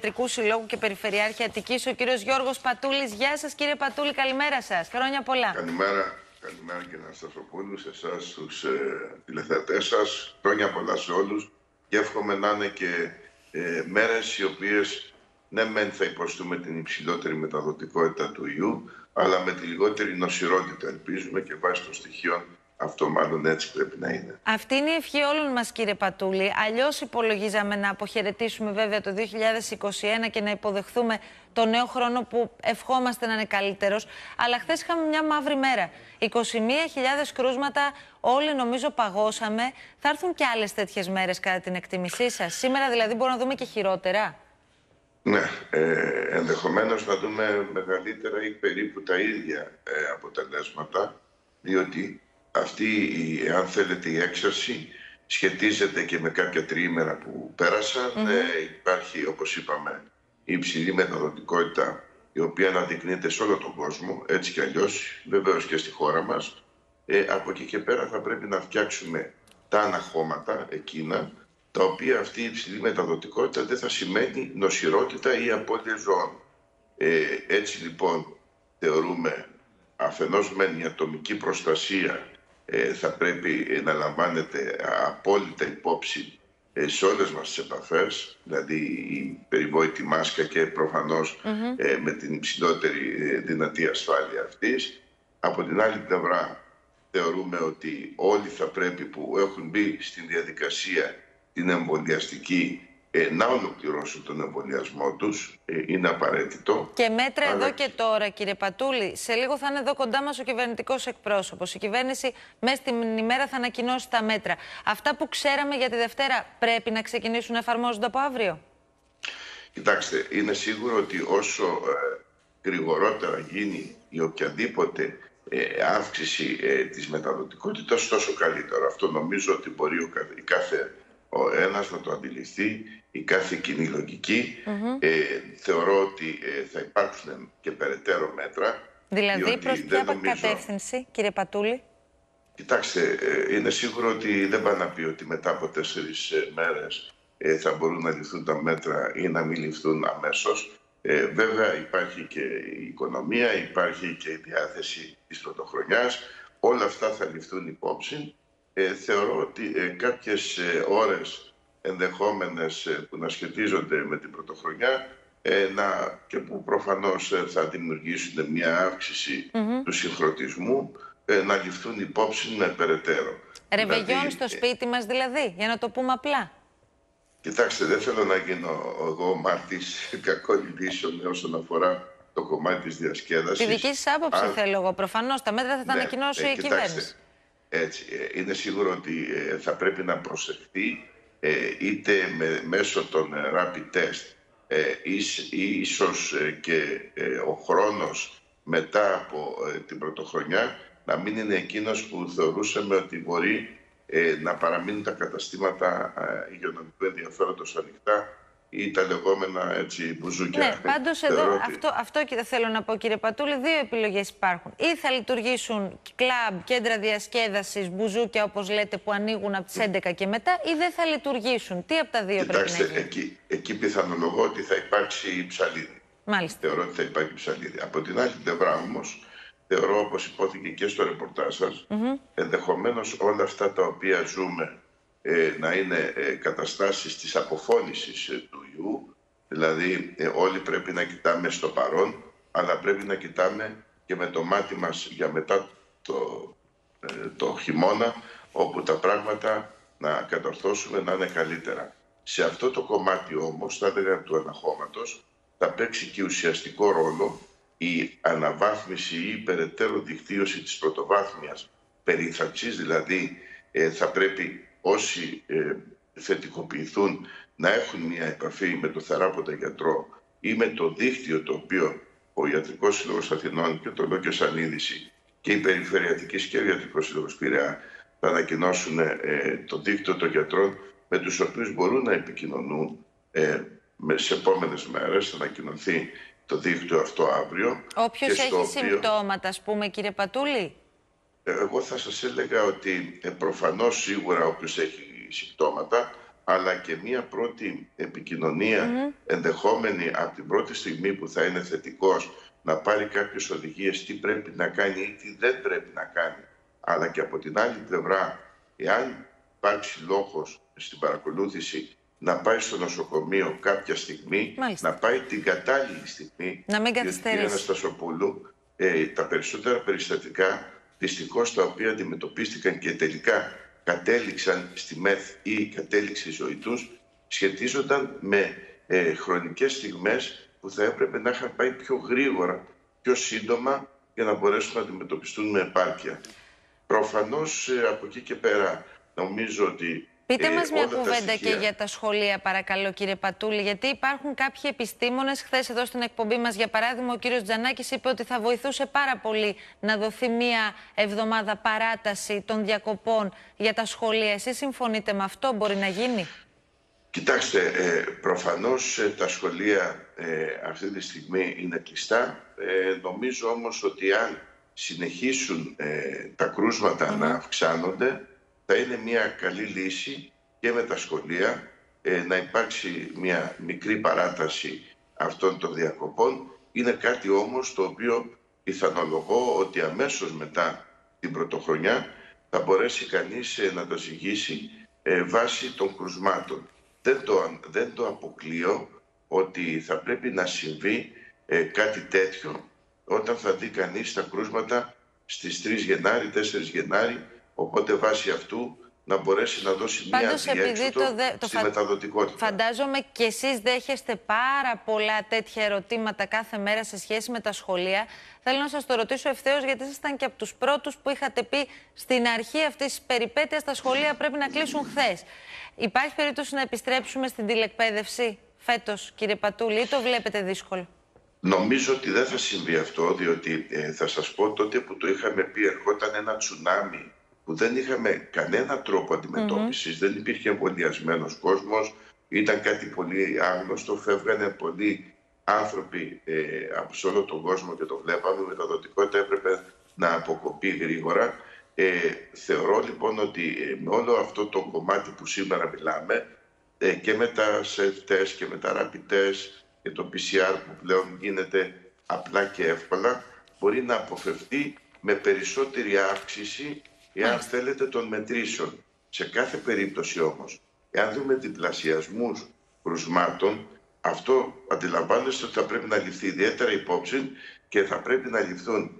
Ιατρικού Συλλόγου και Περιφερειάρχη Αττικής, ο κύριος Γιώργος Πατούλης. Γεια σας, κύριε Πατούλη, καλημέρα σας. Χρόνια πολλά. Καλημέρα και να σας οπούλους, σε εσάς, τους τηλεθεατές σας. Χρόνια πολλά σε όλους και εύχομαι να είναι και μέρες οι οποίες ναι μεν θα υποστούμε την υψηλότερη μεταδοτικότητα του ιού, αλλά με τη λιγότερη νοσηρότητα, ελπίζουμε, και βάσει των στοιχείων αυτό μάλλον έτσι πρέπει να είναι. Αυτή είναι η ευχή όλων μας, κύριε Πατούλη. Αλλιώς υπολογίζαμε να αποχαιρετήσουμε βέβαια το 2021 και να υποδεχθούμε το νέο χρόνο που ευχόμαστε να είναι καλύτερος. Αλλά χθες είχαμε μια μαύρη μέρα. 21.000 κρούσματα, όλοι νομίζω παγώσαμε. Θα έρθουν και άλλες τέτοιες μέρες κατά την εκτίμησή σας? Σήμερα δηλαδή μπορούμε να δούμε και χειρότερα? Ναι, ενδεχομένως να δούμε μεγαλύτερα ή περίπου τα ίδια αποτελέσματα, διότι αυτή, αν θέλετε, η έξαρση σχετίζεται και με κάποια τριήμερα που πέρασαν. Υπάρχει, όπως είπαμε, η υψηλή μεταδοτικότητα, η οποία αναδεικνύεται σε όλο τον κόσμο, έτσι κι αλλιώς, βεβαίως και στη χώρα μας. Από εκεί και πέρα θα πρέπει να φτιάξουμε τα αναχώματα εκείνα, τα οποία αυτή η υψηλή μεταδοτικότητα δεν θα σημαίνει νοσηρότητα ή απώλεια ζώων. Έτσι λοιπόν θεωρούμε αφενός μεν η ατομική προστασία θα πρέπει να λαμβάνεται απόλυτα υπόψη σε όλες μας τις επαφές, δηλαδή η περιβόητη μάσκα και προφανώς με την υψηλότερη δυνατή ασφάλεια αυτής. Από την άλλη πλευρά θεωρούμε ότι όλοι θα πρέπει που έχουν μπει στην διαδικασία την εμβολιαστική να ολοκληρώσουν τον εμβολιασμό τους, είναι απαραίτητο. Και μέτρα εδώ και τώρα, κύριε Πατούλη. Σε λίγο θα είναι εδώ κοντά μας ο κυβερνητικός εκπρόσωπος. Η κυβέρνηση μέσα στην ημέρα θα ανακοινώσει τα μέτρα. Αυτά που ξέραμε για τη Δευτέρα πρέπει να ξεκινήσουν να εφαρμόζονται από αύριο? Κοιτάξτε, είναι σίγουρο ότι όσο γρηγορότερα γίνει η οποιαδήποτε αύξηση της μεταδοτικότητας, τόσο καλύτερο. Αυτό νομίζω ότι μπορεί ο ένας να το αντιληφθεί, η κάθε κοινή λογική. Θεωρώ ότι θα υπάρξουν και περαιτέρω μέτρα. Δηλαδή προς ποια κατεύθυνση, κύριε Πατούλη? Κοιτάξτε, είναι σίγουρο ότι δεν πάει να πει ότι μετά από 4 μέρες θα μπορούν να ληφθούν τα μέτρα ή να μην ληφθούν αμέσως. Βέβαια υπάρχει και η οικονομία, υπάρχει και η διάθεση της πρωτοχρονιάς. Όλα αυτά θα ληφθούν υπόψη. Θεωρώ ότι κάποιες ώρες ενδεχόμενες που να σχετίζονται με την πρωτοχρονιά και που προφανώς θα δημιουργήσουν μια αύξηση του συγχρονισμού να ληφθούν υπόψη με περαιτέρω. Ρεβεγιόν στο σπίτι μας δηλαδή, για να το πούμε απλά. Κοιτάξτε, δεν θέλω να γίνω εγώ μάρτης κακών ειδήσεων όσον αφορά το κομμάτι της διασκέδασης. Τη δική σας άποψη θέλω εγώ. Προφανώς τα μέτρα θα τα ανακοινώσει η κυβέρνηση. Έτσι, είναι σίγουρο ότι θα πρέπει να προσεχθεί είτε μέσω των rapid test ίσως και ο χρόνος μετά από την πρωτοχρονιά να μην είναι εκείνος που θεωρούσαμε ότι μπορεί να παραμείνουν τα καταστήματα υγειονομικού ενδιαφέροντος ανοιχτά ή τα λεγόμενα έτσι μπουζούκια. Ναι, πάντως εδώ αυτό και θέλω να πω, κύριε Πατούλη, δύο επιλογές υπάρχουν. Ή θα λειτουργήσουν κλαμπ, κέντρα διασκέδασης, μπουζούκια όπως λέτε που ανοίγουν από τις 11 και μετά, ή δεν θα λειτουργήσουν? Τι από τα δύο πρέπει να γίνει? Εκεί πιθανολογώ ότι θα υπάρξει ψαλίδι. Μάλιστα. Θεωρώ ότι θα υπάρχει ψαλίδι. Από την άλλη πλευρά όμως, θεωρώ, όπως υπόθηκε και στο ρεπορτάζ σας, ενδεχομένως όλα αυτά τα οποία ζούμε να είναι καταστάσεις της αποφώνησης του ιού. Δηλαδή όλοι πρέπει να κοιτάμε στο παρόν, αλλά πρέπει να κοιτάμε και με το μάτι μας για μετά το χειμώνα, όπου τα πράγματα να κατορθώσουμε να είναι καλύτερα. Σε αυτό το κομμάτι όμως, θα έλεγα του αναχώματος, θα παίξει και ουσιαστικό ρόλο η αναβάθμιση ή η περαιτέρω δικτύωση της πρωτοβάθμιας περίθαλψης. Δηλαδή θα πρέπει όσοι θετικοποιηθούν να έχουν μια επαφή με το θεράποντα γιατρό ή με το δίκτυο το οποίο ο Ιατρικός Σύλλογος Αθηνών, και το λέω και σαν είδηση, και η Περιφερειατική και ο Ιατρικός Σύλλογος Πειραιά θα ανακοινώσουν το δίκτυο των γιατρών με τους οποίους μπορούν να επικοινωνούν σε επόμενες μέρες. Θα ανακοινωθεί το δίκτυο αυτό αύριο. Όποιος έχει συμπτώματα, ας πούμε, κύριε Πατούλη? Εγώ θα σας έλεγα ότι προφανώς σίγουρα όποιος έχει συμπτώματα αλλά και μία πρώτη επικοινωνία ενδεχόμενη από την πρώτη στιγμή που θα είναι θετικός, να πάρει κάποιες οδηγίες τι πρέπει να κάνει ή τι δεν πρέπει να κάνει. Αλλά και από την άλλη πλευρά, εάν υπάρξει λόγος στην παρακολούθηση να πάει στο νοσοκομείο κάποια στιγμή, να πάει την κατάλληλη στιγμή. Να μην καθυστερήσει. Κύριε Αναστασοπούλου, τα περισσότερα περιστατικά, δυστυχώς τα οποία αντιμετωπίστηκαν και τελικά κατέληξαν στη ΜΕΘ ή κατέληξε η ζωή τους, σχετίζονταν με χρονικές στιγμές που θα έπρεπε να είχαν πάει πιο γρήγορα, πιο σύντομα, για να μπορέσουν να αντιμετωπιστούν με επάρκεια. Προφανώς από εκεί και πέρα νομίζω ότι... Πείτε μας μια κουβέντα και για τα σχολεία, παρακαλώ, κύριε Πατούλη, γιατί υπάρχουν κάποιοι επιστήμονες. Χθες εδώ στην εκπομπή μας, για παράδειγμα, ο κύριος Τζανάκης είπε ότι θα βοηθούσε πάρα πολύ να δοθεί μια εβδομάδα παράταση των διακοπών για τα σχολεία. Εσείς συμφωνείτε με αυτό, μπορεί να γίνει? Κοιτάξτε, προφανώς τα σχολεία αυτή τη στιγμή είναι κλειστά. Νομίζω όμως ότι αν συνεχίσουν τα κρούσματα να αυξάνονται, θα είναι μια καλή λύση και με τα σχολεία να υπάρξει μια μικρή παράταση αυτών των διακοπών. Είναι κάτι όμως το οποίο πιθανολογώ ότι αμέσως μετά την πρωτοχρονιά θα μπορέσει κανείς να το ζυγίσει βάσει των κρουσμάτων. Δεν το αποκλείω ότι θα πρέπει να συμβεί κάτι τέτοιο όταν θα δει κανείς τα κρούσματα στις 3 Γενάρη, 4 Γενάρη, οπότε βάσει αυτού να μπορέσει να δώσει μια διέξοδο στη μεταδοτικότητα. Φαντάζομαι και εσείς δέχεστε πάρα πολλά τέτοια ερωτήματα κάθε μέρα σε σχέση με τα σχολεία. Θέλω να σας το ρωτήσω ευθέως, γιατί ήσασταν και από τους πρώτους που είχατε πει στην αρχή αυτής της περιπέτειας τα σχολεία πρέπει να κλείσουν χθες. Υπάρχει περίπτωση να επιστρέψουμε στην τηλεκπαίδευση φέτος, κύριε Πατούλη, ή το βλέπετε δύσκολο? Νομίζω ότι δεν θα συμβεί αυτό, διότι θα σας πω, τότε που το είχαμε πει, ερχόταν ένα τσουνάμι που δεν είχαμε κανένα τρόπο αντιμετώπισης, δεν υπήρχε εμβολιασμένος κόσμος, ήταν κάτι πολύ άγνωστο, φεύγανε πολλοί άνθρωποι από σε όλο τον κόσμο και το βλέπαμε, η μεταδοτικότητα έπρεπε να αποκοπεί γρήγορα. Θεωρώ λοιπόν ότι με όλο αυτό το κομμάτι που σήμερα μιλάμε, και με τα self-test και με τα rapid test και το PCR που πλέον γίνεται απλά και εύκολα, μπορεί να αποφευθεί με περισσότερη αύξηση, εάν θέλετε, των μετρήσεων. Σε κάθε περίπτωση όμως, εάν δούμε διπλασιασμούς κρουσμάτων, αυτό αντιλαμβάνεστε ότι θα πρέπει να ληφθεί ιδιαίτερα υπόψη και θα πρέπει να ληφθούν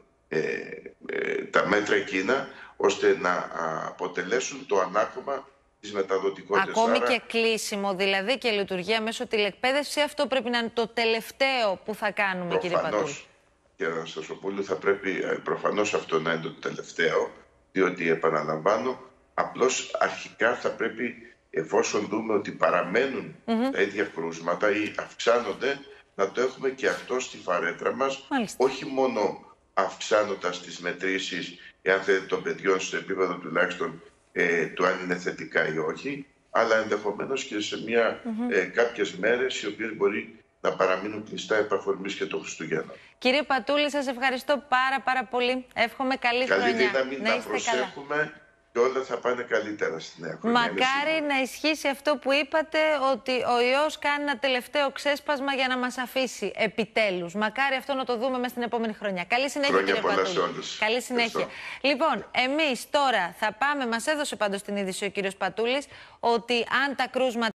τα μέτρα εκείνα ώστε να αποτελέσουν το ανάκωμα της μεταδοτικότητας. Ακόμη και κλείσιμο δηλαδή και λειτουργία μέσω τηλεκπαίδευση, αυτό πρέπει να είναι το τελευταίο που θα κάνουμε, κύριε Πατούλη? Κύριε Αναστασοπούλου, θα πρέπει προφανώς αυτό να είναι το τελευταίο, διότι επαναλαμβάνω, απλώς αρχικά θα πρέπει, εφόσον δούμε ότι παραμένουν τα ίδια κρούσματα ή αυξάνονται, να το έχουμε και αυτό στη φαρέτρα μας, όχι μόνο αυξάνοντας τις μετρήσεις, εάν θέλετε, των παιδιών στο επίπεδο τουλάχιστον του αν είναι θετικά ή όχι, αλλά ενδεχομένως και σε κάποιες μέρες οι οποίες μπορεί να παραμείνουν κλειστά επ' αφορμής και των Χριστουγέννων. Κύριε Πατούλη, σας ευχαριστώ πάρα πολύ. Εύχομαι καλή χρονιά. Καλή δύναμη, να προσέχουμε και όλα θα πάνε καλύτερα στη νέα χρονιά. Μακάρι να ισχύσει αυτό που είπατε, ότι ο ιός κάνει ένα τελευταίο ξέσπασμα για να μας αφήσει επιτέλους. Μακάρι αυτό να το δούμε μέσα στην επόμενη χρονιά. Καλή συνέχεια, κύριε Πατούλη. Καλή συνέχεια. Λοιπόν, εμείς τώρα θα πάμε, μας έδωσε πάντως την είδηση ο κύριος Πατούλης, ότι αν τα κρούσματα